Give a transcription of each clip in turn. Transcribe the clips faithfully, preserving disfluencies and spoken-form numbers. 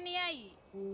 नहीं आई।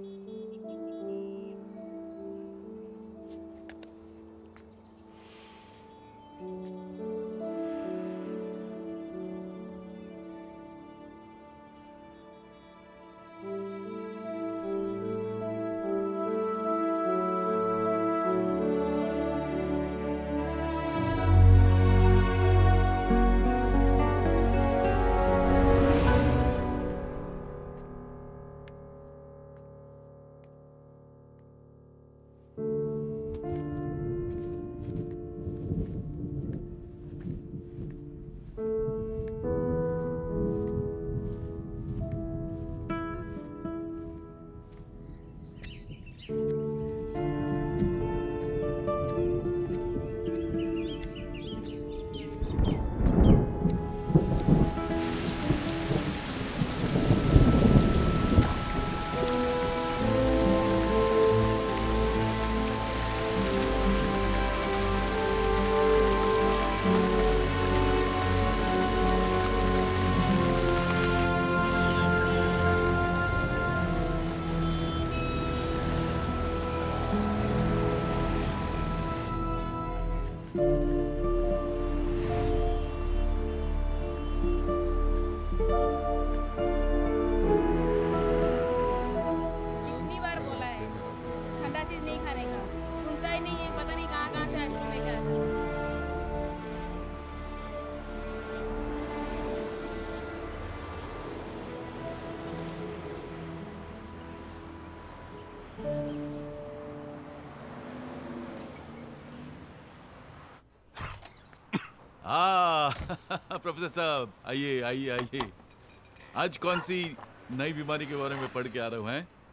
प्रोफेसर साहब आइए आइए आइए। आज कौन सी नई बीमारी के बारे में पढ़ के आ रहे हो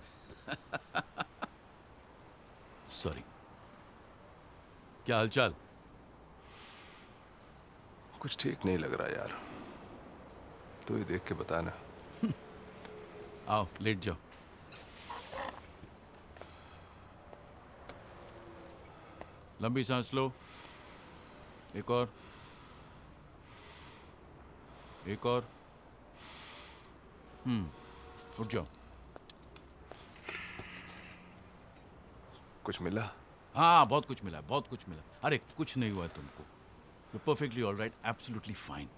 हैं? सॉरी, क्या हालचाल? कुछ ठीक नहीं लग रहा यार, तू ही देख के बता ना। आओ लेट जाओ। लंबी सांस लो, एक और, एक और। हम्म, उठ जाओ। कुछ मिला? हाँ, बहुत कुछ मिला, बहुत कुछ मिला। अरे कुछ नहीं हुआ तुमको, you perfectly all right, absolutely fine.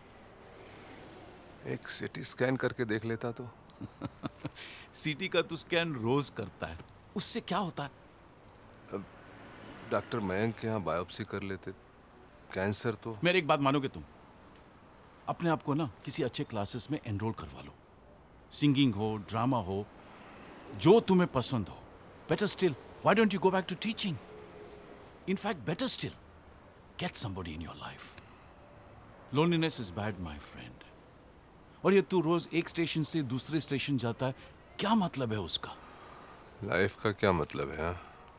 एक सीटी स्कैन करके देख लेता तो। सीटी का तो स्कैन रोज करता है, उससे क्या होता है? अब डॉक्टर मयंक के यहाँ बायोप्सी कर लेते, कैंसर तो। मेरी एक बात मानोगे तुम? अपने आप को ना किसी अच्छे क्लासेस में एनरोल करवा लो, सिंगिंग हो, ड्रामा हो, जो तुम्हें पसंद हो। Better still, why don't you go back to teaching? In fact better still, get somebody in your life. Loneliness is bad my friend. और ये तू रोज एक स्टेशन से दूसरे स्टेशन जाता है, क्या मतलब है उसका? लाइफ का क्या मतलब है?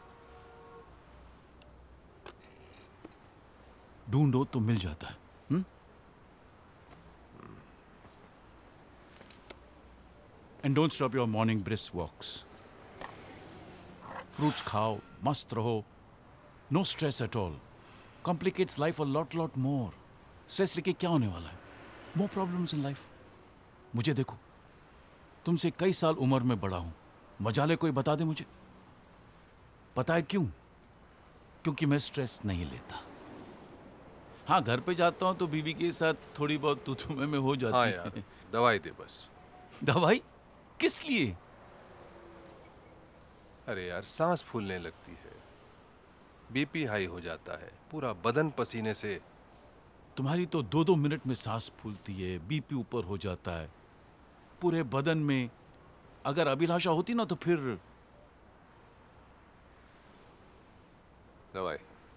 ढूंढो तो मिल जाता है। हुँ? And don't stop your morning brisk walks. Fruits खाओ, मस्त रहो, no stress at all. Complicates life a lot, lot more. Stress लेके क्या होने वाला है? More problems in life. मुझे देखो, तुमसे कई साल उम्र में बड़ा हूं, मजाले कोई बता दे मुझे। पता है क्यों? क्योंकि मैं स्ट्रेस नहीं लेता। हाँ, घर पे जाता हूँ तो बीवी के साथ थोड़ी बहुत तू तुम्हें में हो जाती हाँ है। यार, दवाई दे बस। दवाई? किस लिए? अरे यार, सांस फूलने लगती है, बीपी हाई हो जाता है, पूरा बदन पसीने से। तुम्हारी तो दो दो मिनट में सांस फूलती है, बीपी ऊपर हो जाता है पूरे बदन में। अगर अभिलाषा होती ना तो फिर। दवाई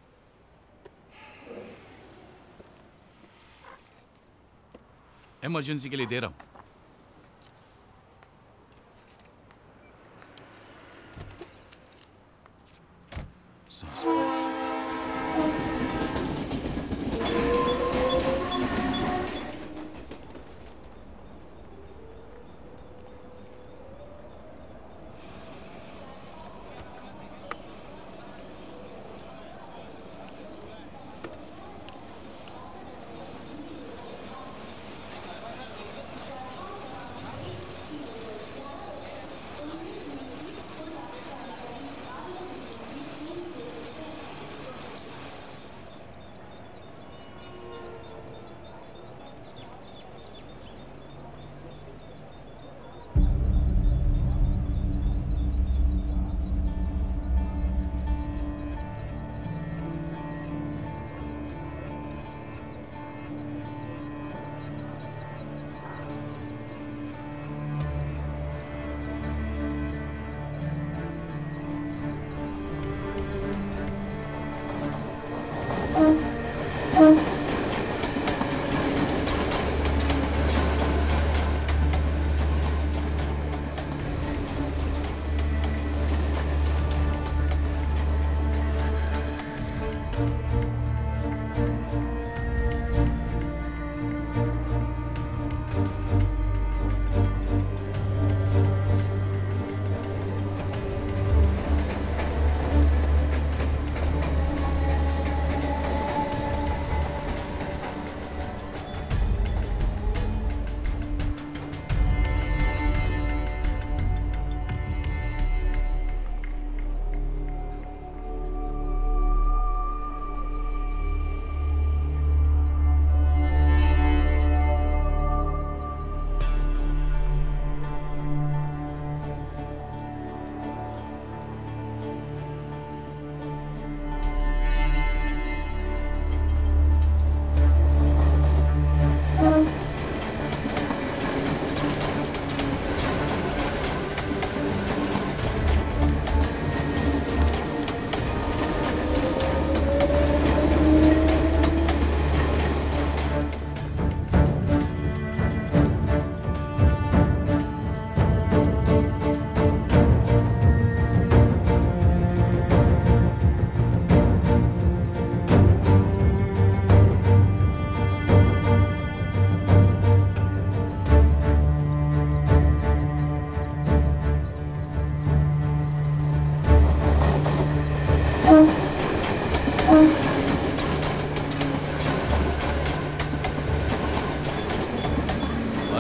इमरजेंसी के लिए दे रहा हूं। सांस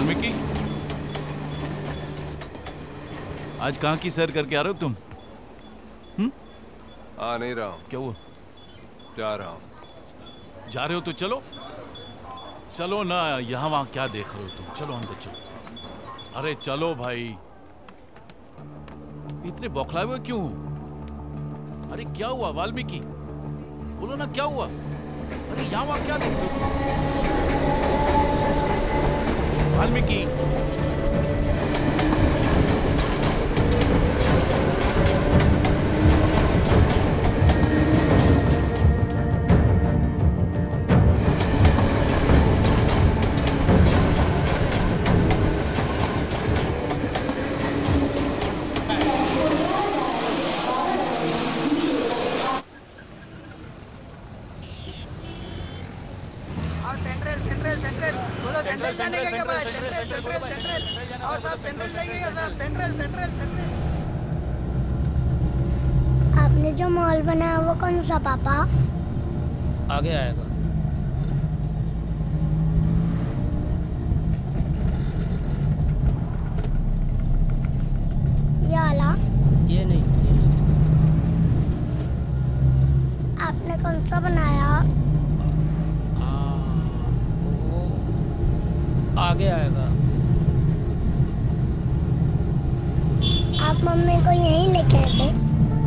वाल्मीकि, आज कहाँ की सैर करके आ रहे हो तुम? हम्म? आ नहीं रहा हूँ। क्या हुआ? जा रहा हूँ। जा रहे हो तो चलो चलो ना, यहाँ वहाँ क्या देख रहे हो तुम? चलो अंदर चलो। अरे चलो भाई, इतने बौखलाए हुए क्यों? अरे क्या हुआ वाल्मीकि? बोलो ना क्या हुआ? अरे यहाँ वहाँ क्या देख रहे हो तुम? वाल्मीकि, आपने जो मॉल बनाया वो कौन सा पापा? आगे आएगा। ये वाला? ये नहीं, ये नहीं। आपने कौन सा बनाया? आ, वो आगे आएगा। आप मम्मी को यहीं लेके आए थे?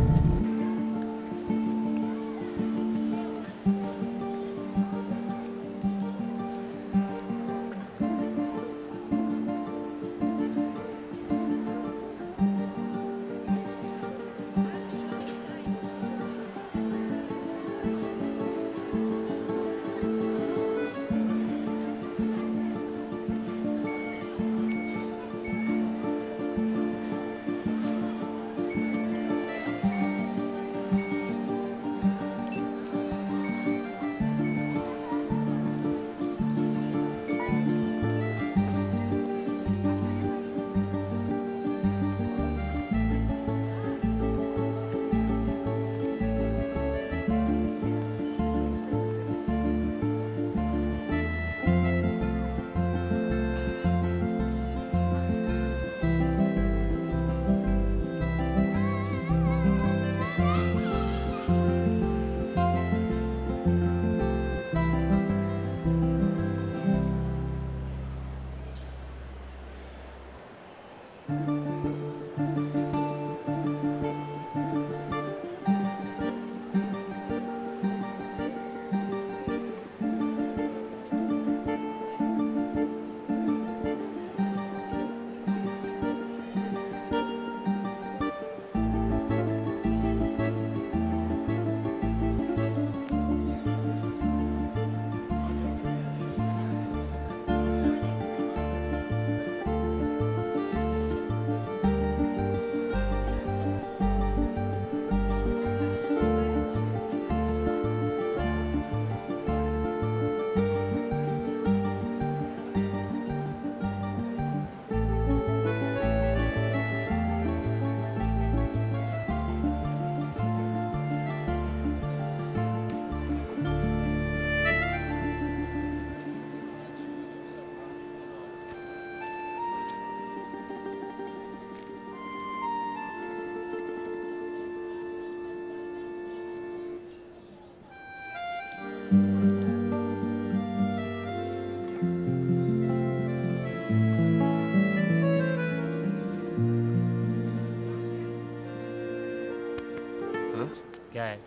क्या है?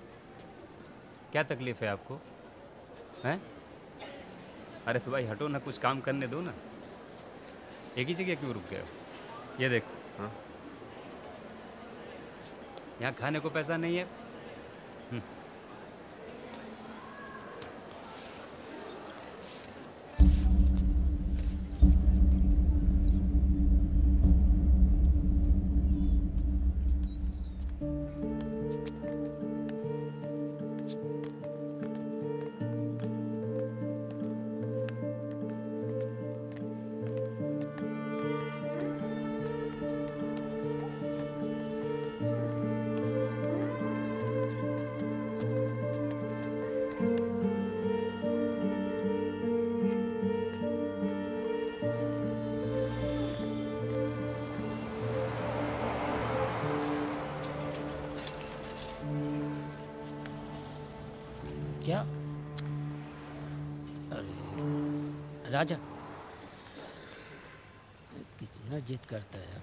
क्या तकलीफ है आपको? हैं? अरे तो भाई हटो ना, कुछ काम करने दो ना। एक ही जगह क्यों रुक गए हो? ये देखो, हाँ? यहाँ खाने को पैसा नहीं है। हम्म। राजा कितना जिद करता है।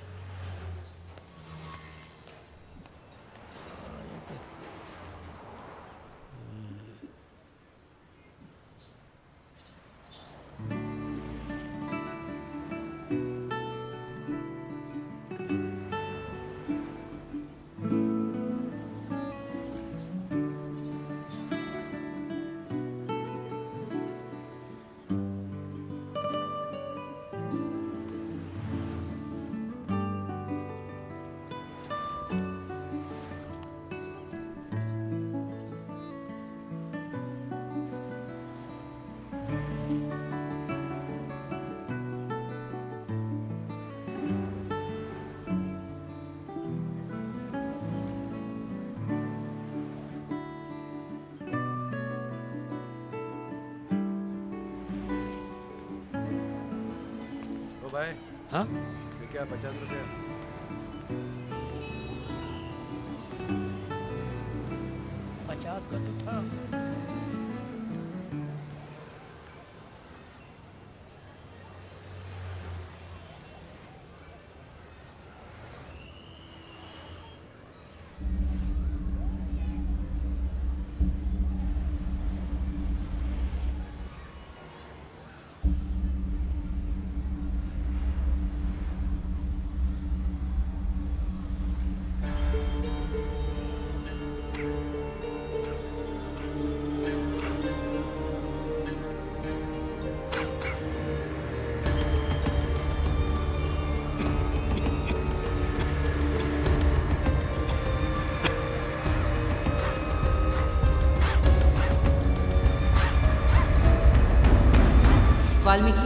भाई हाँ ये क्या पचास रुपया? पचास का तो था। वाल्मीकि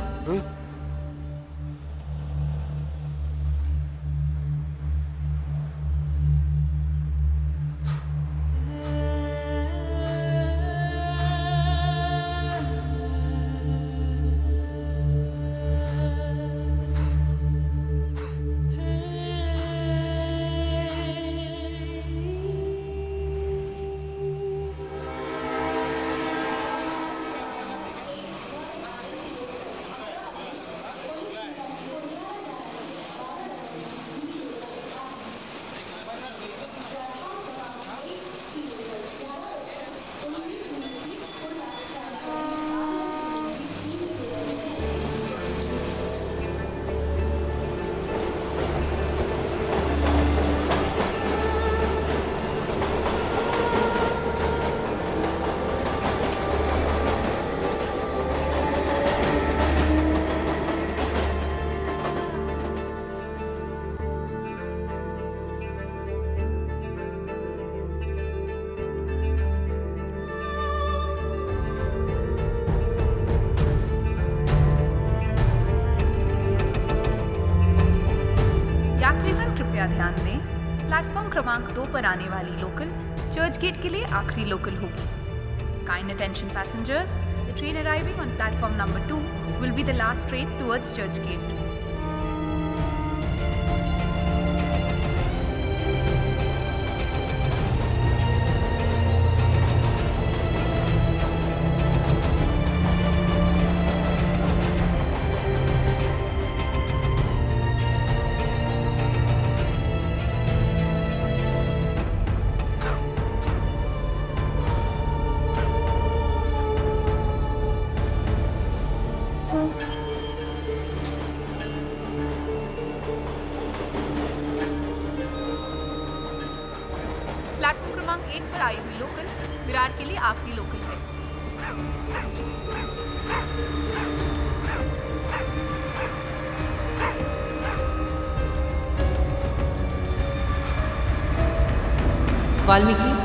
ध्यान दें, प्लेटफॉर्म क्रमांक दो पर आने वाली लोकल चर्च गेट के लिए आखिरी लोकल होगी। Kind attention passengers, the train arriving on platform number two will be the last train towards Churchgate. Platform क्रमांक एक पर आई हुई लोकल विरार के लिए आखिरी लोकल है। Valmiki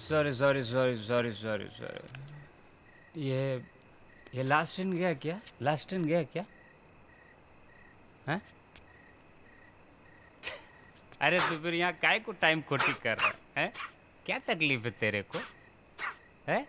sorry sorry sorry sorry sorry sorry. ये ये लास्ट ट्रेन गया क्या? लास्ट ट्रेन गया क्या? हैं? अरे तू फिर यहाँ काय को टाइम खोटी कर रहा है? हैं? क्या तकलीफ है तेरे को? हैं?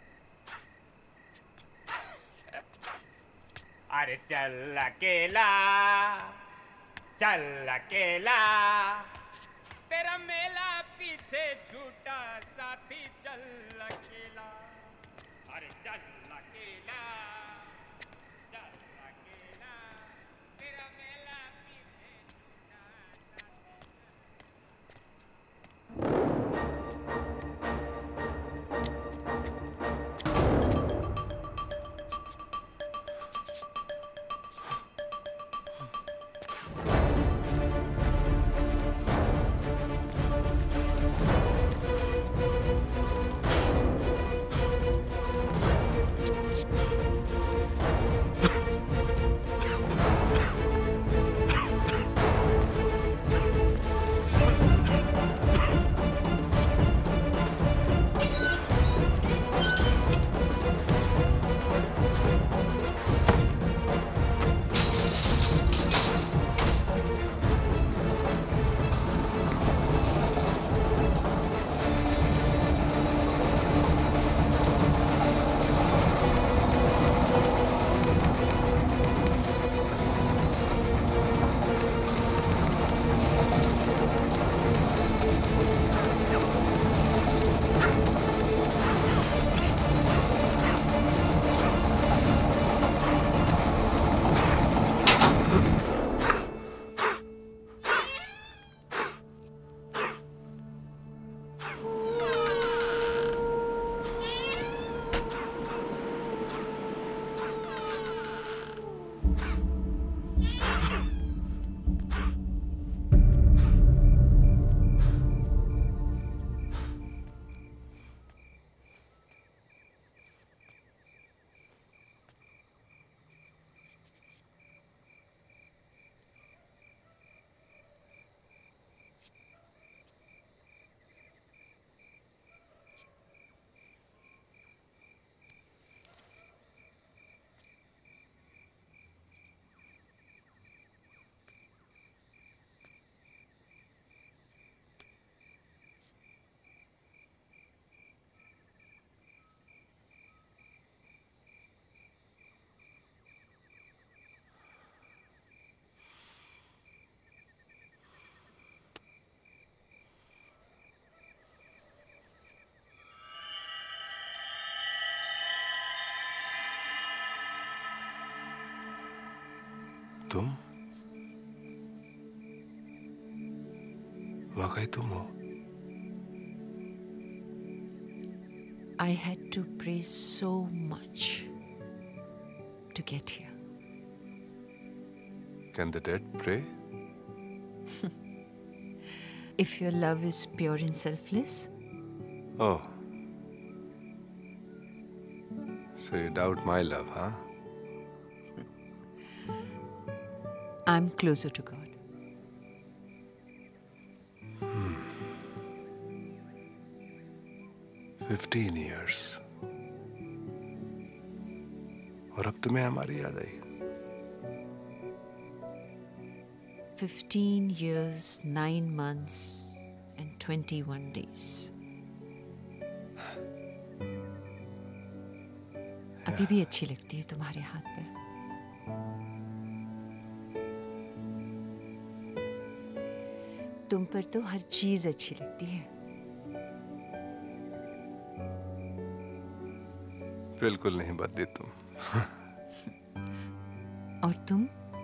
अरे चल अकेला, चल अकेला, तेरा मेला पीछे छूटा साथी, चल अकेला। अरे चल अकेला, चल अकेला, तेरा मेला पीछे छूटा तुम वाकई तुम हो? I had to pray so much to get here. Can the dead pray? If your love is pure and selfless, Oh. So you doubt my love, huh? I'm closer to God. Fifteen years. और अब तुम्हें हमारी याद आई? Fifteen years, nine months, and twenty-one days. अभी भी अच्छी लगती है तुम्हारे हाथ पर। तुम पर तो हर चीज अच्छी लगती है। बिल्कुल नहीं बदली तुम। और तुम?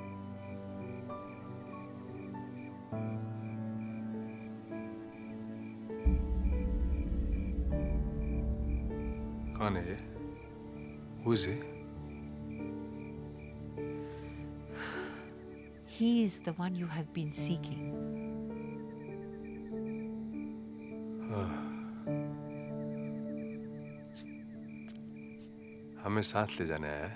कौन है ये? Who is he? He is the one you have been seeking. हमें साथ ले जाने आया है।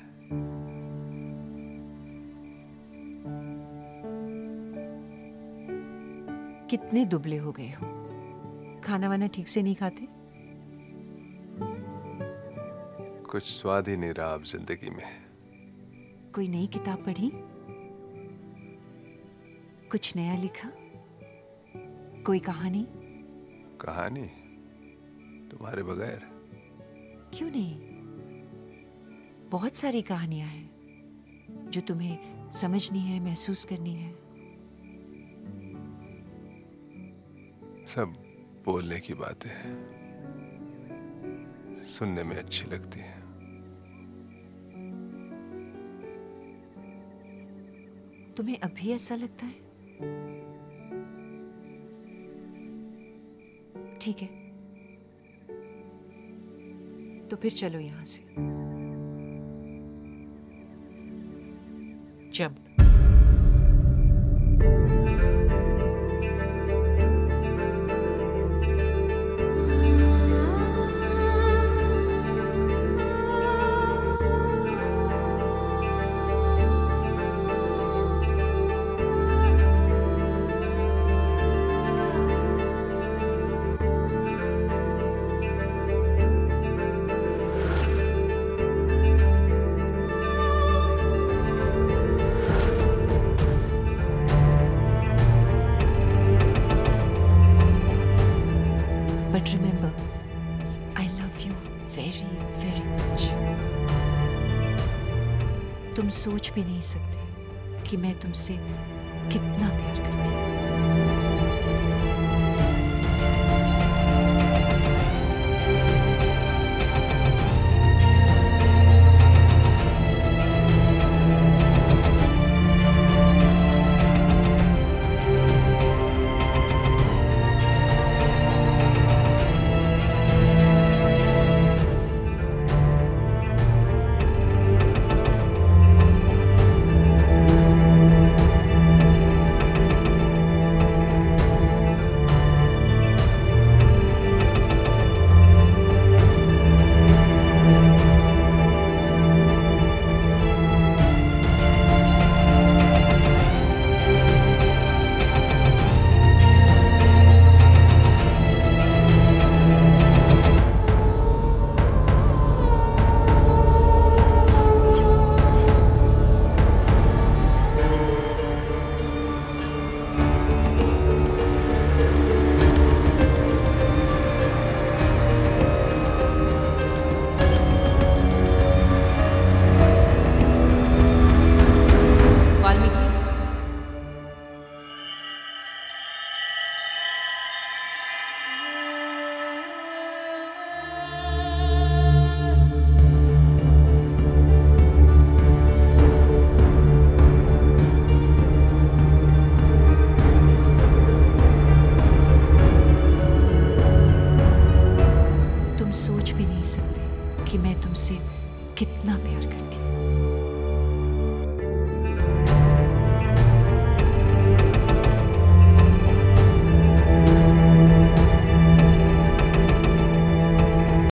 कितने दुबले हो गए हो? खाना वाना ठीक से नहीं खाते? कुछ स्वाद ही नहीं रहा अब जिंदगी में। कोई नई किताब पढ़ी? कुछ नया लिखा? कोई कहानी? कहानी तुम्हारे बगैर? क्यों नहीं, बहुत सारी कहानियां हैं जो तुम्हें समझनी है, महसूस करनी है। सब बोलने की बातें सुनने में अच्छी लगती है। तुम्हें अभी ऐसा लगता है? ठीक है, तो फिर चलो यहां से। Jump. But remember, I love you very, very much. तुम सोच भी नहीं सकते कि मैं तुमसे कितना प्यार करती हूँ।